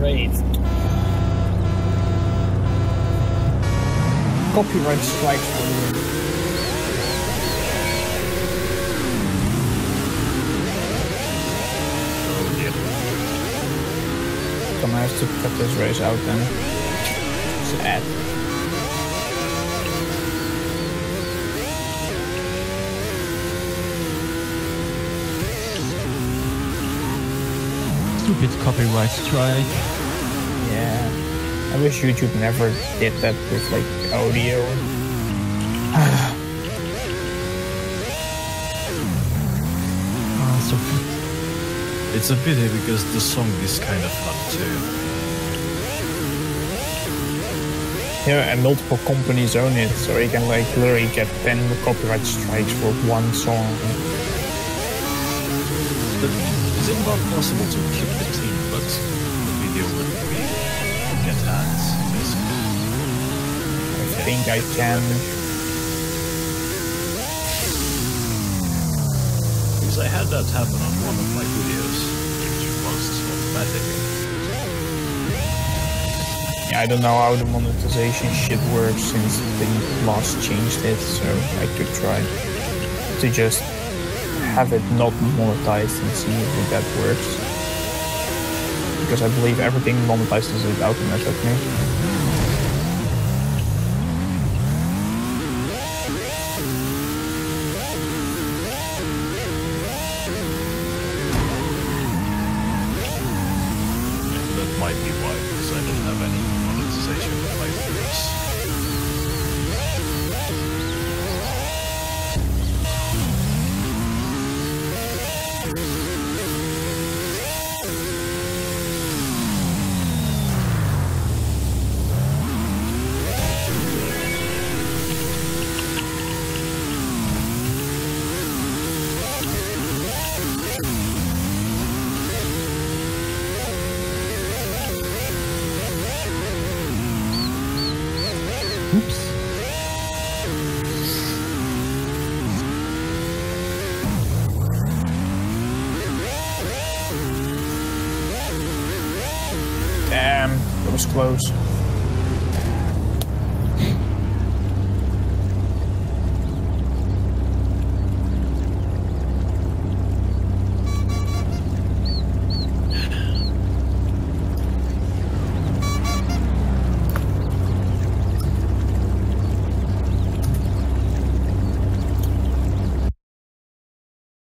straight. Copyright strikes for the win. Gonna have to cut this race out then. Sad. Stupid copyright strike. Yeah. I wish YouTube never did that with like audio. So It's a pity because the song is kind of fun too. Yeah, and multiple companies own it, so you can like literally get 10 copyright strikes for one song. But is it not possible to keep the team, but the video would be get ads, basically? I think I can. Because I had that happen on one of my videos, which was automatic. Yeah, I don't know how the monetization shit works since they last changed it, so I could try to just have it not monetized and see if that works. Because I believe everything monetizes it automatically. That might be why, because I don't have any monetization of my videos. oops. Damn, that was close.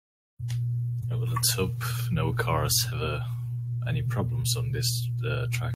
Let's hope no cars have any problems on this track.